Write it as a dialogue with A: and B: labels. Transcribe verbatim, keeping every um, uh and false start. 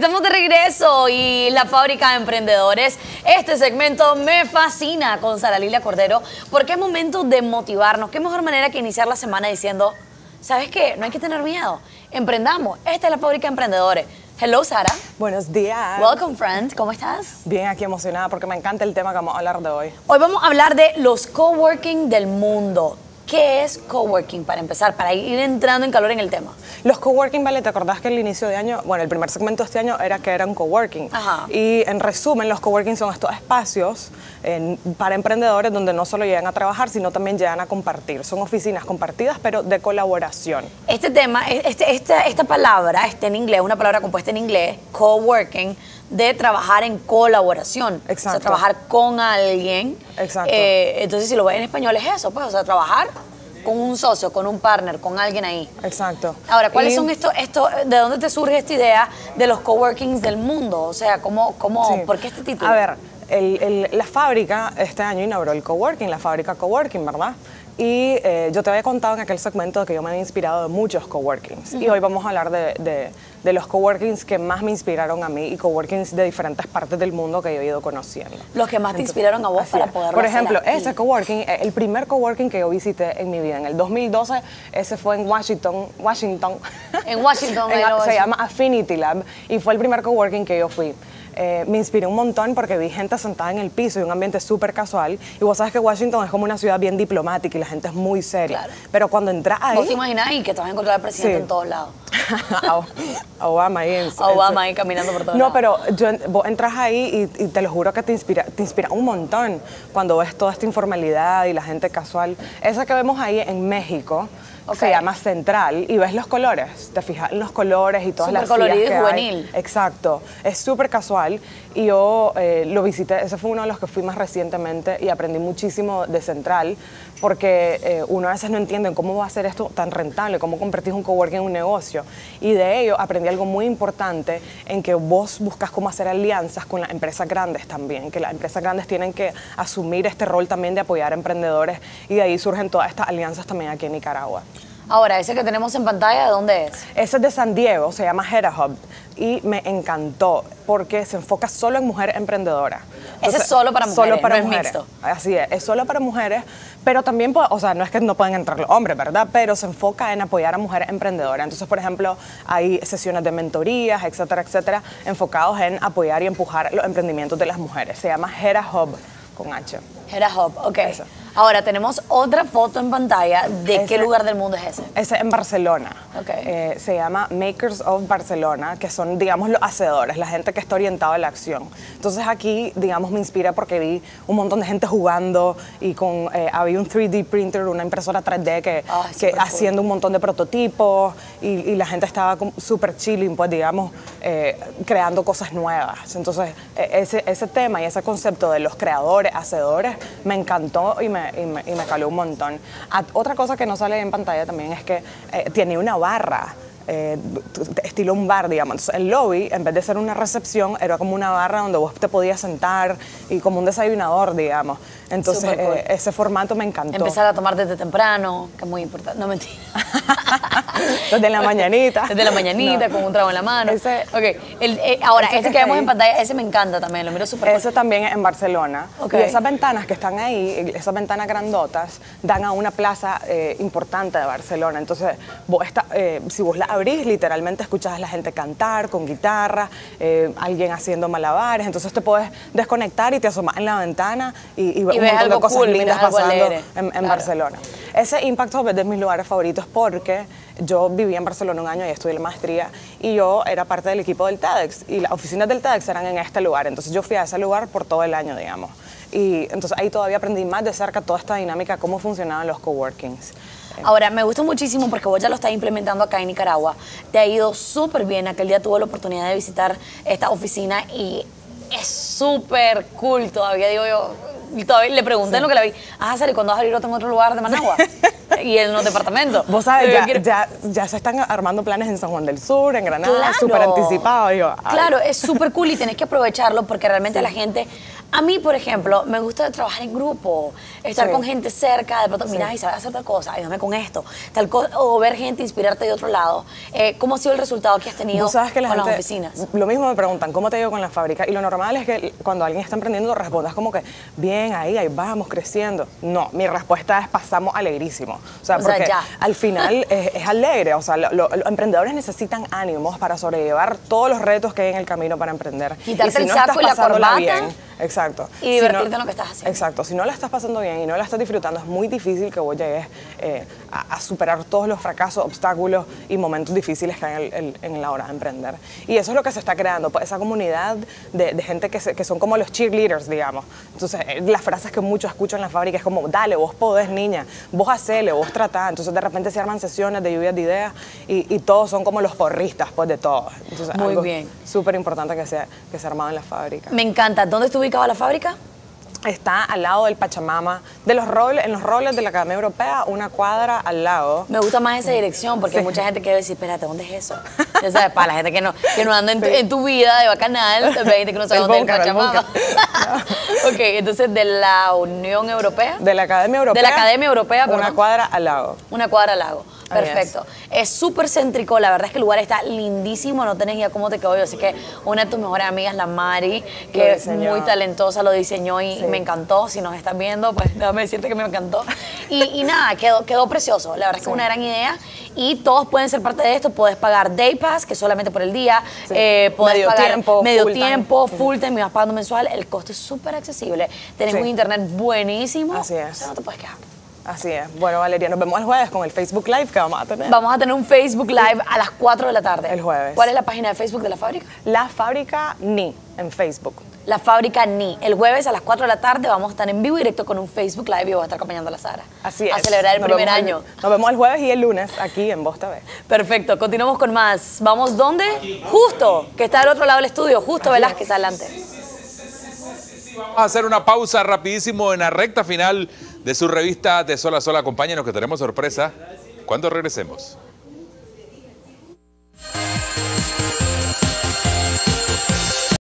A: Estamos de regreso y la Fábrica de Emprendedores. Este segmento me fascina con Sara Lilia Cordero porque es momento de motivarnos. Qué mejor manera que iniciar la semana diciendo, ¿sabes qué? No hay que tener miedo. Emprendamos. Esta es la Fábrica de Emprendedores. Hello, Sara.
B: Buenos días.
A: Welcome, friend. ¿Cómo estás?
B: Bien, aquí emocionada porque me encanta el tema que vamos a hablar de hoy.
A: Hoy vamos a hablar de los coworking del mundo. ¿Qué es coworking? Para empezar, para ir entrando en calor en el tema.
B: Los coworking, vale, ¿te acordás que el inicio de año, bueno, el primer segmento de este año era que era un coworking?
A: Ajá.
B: Y en resumen, los coworking son estos espacios en, para emprendedores donde no solo llegan a trabajar, sino también llegan a compartir. Son oficinas compartidas, pero de colaboración.
A: Este tema, este, esta, esta palabra está en inglés, una palabra compuesta en inglés, coworking, de trabajar en colaboración.
B: Exacto.
A: O sea, trabajar con alguien.
B: Exacto.
A: Eh, entonces, si lo ves en español es eso, pues, o sea, trabajar con un socio, con un partner, con alguien ahí.
B: Exacto.
A: Ahora, ¿cuáles
B: y...
A: son estos, esto, de dónde te surge esta idea de los coworkings del mundo? O sea, ¿cómo, cómo,
B: Sí.
A: ¿por qué este título?
B: A ver, el, el, la fábrica este año inauguró el coworking, la fábrica coworking, ¿verdad? Y eh, yo te había contado en aquel segmento que yo me había inspirado de muchos coworkings. Uh-huh. Y hoy vamos a hablar de, de, de los coworkings que más me inspiraron a mí y coworkings de diferentes partes del mundo que yo he ido conociendo.
A: Los que más
B: Entonces,
A: te inspiraron a vos para poder
B: Por ejemplo,
A: hacer aquí.
B: ese coworking, el primer coworking que yo visité en mi vida, en el dos mil doce, ese fue en Washington, Washington.
A: En Washington.
B: en,
A: en
B: se
A: Washington.
B: llama Affinity Lab y fue el primer coworking que yo fui. Eh, me inspiré un montón porque vi gente sentada en el piso y un ambiente súper casual. Y vos sabes que Washington es como una ciudad bien diplomática y la gente es muy seria. Claro. Pero cuando entras ahí...
A: ¿Vos te imaginás ahí que te vas a encontrar al presidente
B: Sí.
A: en todos lados?
B: Obama ahí. En,
A: Obama ahí caminando por todos
B: no,
A: lados.
B: pero yo, vos entras ahí y, y te lo juro que te inspira, te inspira un montón cuando ves toda esta informalidad y la gente casual. Esa que vemos ahí en México, okay, se llama Central y ves los colores, te fijas en los colores y todas
A: Súper
B: las
A: colorido
B: sillas
A: y
B: que
A: juvenil.
B: hay. Exacto, es súper casual y yo eh, lo visité, ese fue uno de los que fui más recientemente y aprendí muchísimo de Central porque eh, uno a veces no entiende cómo va a ser esto tan rentable, cómo convertís un coworking en un negocio. Y de ello aprendí algo muy importante en que vos buscas cómo hacer alianzas con las empresas grandes también, que las empresas grandes tienen que asumir este rol también de apoyar a emprendedores y de ahí surgen todas estas alianzas también aquí en Nicaragua.
A: Ahora, ese que tenemos en pantalla, ¿de dónde es?
B: Ese es de San Diego, se llama Hera Hub y me encantó porque se enfoca solo en mujeres emprendedoras.
A: Ese es solo para mujeres,
B: solo para
A: no
B: mujeres.
A: es mixto.
B: Así es, es solo para mujeres, pero también, o sea, no es que no pueden entrar los hombres, ¿verdad? Pero se enfoca en apoyar a mujeres emprendedoras. Entonces, por ejemplo, hay sesiones de mentorías, etcétera, etcétera, enfocados en apoyar y empujar los emprendimientos de las mujeres. Se llama Hera Hub, con H.
A: Hera Hub, ok.
B: Eso.
A: Ahora, tenemos otra foto en pantalla. ¿De
B: Ese,
A: qué lugar del mundo es ese?
B: Ese en Barcelona.
A: Okay.
B: Eh, se llama Makers of Barcelona, que son, digamos, los hacedores, la gente que está orientada a la acción. Entonces aquí, digamos, me inspira porque vi un montón de gente jugando y con eh, había un tres D printer, una impresora tres D que,
A: oh,
B: que haciendo un montón de prototipos y, y la gente estaba súper chilling, pues, digamos, eh, creando cosas nuevas. Entonces, eh, ese, ese tema y ese concepto de los creadores, hacedores, me encantó y me Y me, y me caló un montón. A, otra cosa que no sale en pantalla también es que eh, tiene una barra, eh, estilo un bar, digamos. Entonces, el lobby, en vez de ser una recepción, era como una barra donde vos te podías sentar y como un desayunador, digamos. Entonces, cool. eh, ese formato me encantó.
A: Empezar a tomar desde temprano, que es muy importante. No, mentira.
B: Desde la mañanita.
A: Desde la mañanita, no. Con un trago en la mano.
B: Ese,
A: okay. el, eh, ahora,
B: ese
A: este que, que vemos en pantalla, ese me encanta también, lo miro súper
B: Ese cool. también es en Barcelona.
A: Okay.
B: Y esas ventanas que están ahí, esas ventanas grandotas, dan a una plaza eh, importante de Barcelona. Entonces, vos está, eh, si vos la abrís, literalmente escuchás a la gente cantar con guitarra, eh, alguien haciendo malabares. Entonces, te puedes desconectar y te asomas en la ventana y, y ves un montón de cosas cool, lindas pasando en, en claro. Barcelona. Ese Impact Hub es de mis lugares favoritos porque yo viví en Barcelona un año y estudié la maestría y yo era parte del equipo del TEDx y las oficinas del TEDx eran en este lugar. Entonces yo fui a ese lugar por todo el año, digamos. Y entonces ahí todavía aprendí más de cerca toda esta dinámica, cómo funcionaban los coworkings.
A: Ahora, me gusta muchísimo porque vos ya lo estás implementando acá en Nicaragua. Te ha ido súper bien. Aquel día tuve la oportunidad de visitar esta oficina y es súper cool. Todavía digo yo, todavía le pregunté sí. en lo que la vi. Ah, Sari, ¿cuándo vas a abrir otro en otro lugar de Managua? y en los departamentos.
B: Vos sabes,
A: Pero yo
B: ya,
A: quiero-
B: ya, ya se están armando planes en San Juan del Sur, en Granada,
A: Claro.
B: súper anticipados. Yo, ay.
A: Claro, es súper cool y tenés que aprovecharlo porque realmente la gente... A mí, por ejemplo, me gusta trabajar en grupo, estar
B: Sí.
A: con gente cerca, de pronto, mira, y sabes hacer tal cosa, ayúdame con esto, tal cosa, o ver gente inspirarte de otro lado. Eh, ¿Cómo ha sido el resultado que has tenido
B: Vos sabes que la
A: con
B: gente,
A: las oficinas?
B: lo mismo me preguntan, ¿cómo te digo con la fábrica? Y lo normal es que cuando alguien está emprendiendo respondas como que, bien, ahí, ahí vamos, creciendo. No, mi respuesta es pasamos alegrísimo. O sea,
A: O sea,
B: porque
A: ya.
B: al final es, es alegre. O sea, lo- lo- los emprendedores necesitan ánimos para sobrellevar todos los retos que hay en el camino para emprender.
A: Quitarte
B: y si
A: el
B: no
A: saco
B: estás
A: y la
B: pasándola
A: corbata
B: bien, exacto.
A: y
B: Si
A: divertirte en lo que estás haciendo.
B: Exacto. Si no la estás pasando bien y no la estás disfrutando, es muy difícil que vos llegues eh, a, a superar todos los fracasos, obstáculos y momentos difíciles que hay en, el- en la hora de emprender. Y eso es lo que se está creando, pues, esa comunidad de, de gente que, se- que son como los cheerleaders, digamos. Entonces, eh, las frases que mucho escucho en la fábrica es como, dale, vos podés, niña, vos hacele, vos tratá. Entonces, de repente se arman sesiones de lluvias de ideas y, y todos son como los porristas, pues, de todo. Entonces,
A: Muy
B: algo
A: bien.
B: súper importante que se, que se armado en la fábrica.
A: Me encanta. ¿Dónde está ubicada la fábrica?
B: Está al lado del Pachamama, de los roles, en los roles de la Academia Europea, una cuadra al lado.
A: Me gusta más esa dirección porque hay mucha gente que debe decir, espérate, ¿dónde es eso? Ya sabes, para la gente que no, que no anda en, tu,
B: Sí.
A: en tu vida de bacanal, también hay gente que no sabe
B: El
A: dónde
B: búnker,
A: es
B: el
A: el Pachamama. Ok, entonces de la Unión Europea,
B: De la Academia Europea.
A: De la Academia Europea,
B: Una
A: perdón.
B: cuadra al lado.
A: una cuadra al lago.
B: Ahí
A: Perfecto. Es súper céntrico, la verdad es que el lugar está lindísimo, no tenés idea cómo te quedó yo. Así que una de tus mejores amigas, la Mari, que
B: Lo
A: es
B: diseñó.
A: muy talentosa, lo diseñó y
B: Sí.
A: me encantó. Si nos estás viendo, pues déjame decirte que me encantó. Y, y nada, quedó, quedó precioso. La verdad es que es una gran idea. Y todos pueden ser parte de esto. Puedes pagar Day Pass, que es solamente por el día.
B: Sí.
A: Eh, puedes
B: Medio
A: pagar
B: tiempo,
A: medio
B: full time.
A: tiempo, full time, y vas pagando mensual. El costo es súper accesible. Tenés
B: Sí.
A: un internet buenísimo.
B: Así es.
A: O sea, no te puedes quejar.
B: Así es. Bueno, Valeria, nos vemos el jueves con el Facebook Live que vamos a tener.
A: Vamos a tener un Facebook Live a las cuatro de la tarde.
B: El jueves.
A: ¿Cuál es la página de Facebook de la fábrica?
B: La Fábrica Ni en Facebook.
A: La fábrica Ni. El jueves a las cuatro de la tarde vamos a estar en vivo y directo con un Facebook Live y voy a estar acompañando a la Sara.
B: Así es.
A: A celebrar el
B: Nos
A: primer
B: vemos el-
A: año.
B: nos vemos el jueves y el lunes aquí en Voz T V.
A: Perfecto, continuamos con más. ¿Vamos dónde? Justo, que está al otro lado del estudio, Justo Velázquez, adelante.
C: Vamos a hacer una pausa rapidísimo en la recta final de su revista De Sol a Sol. Acompáñenos que tenemos sorpresa cuando regresemos.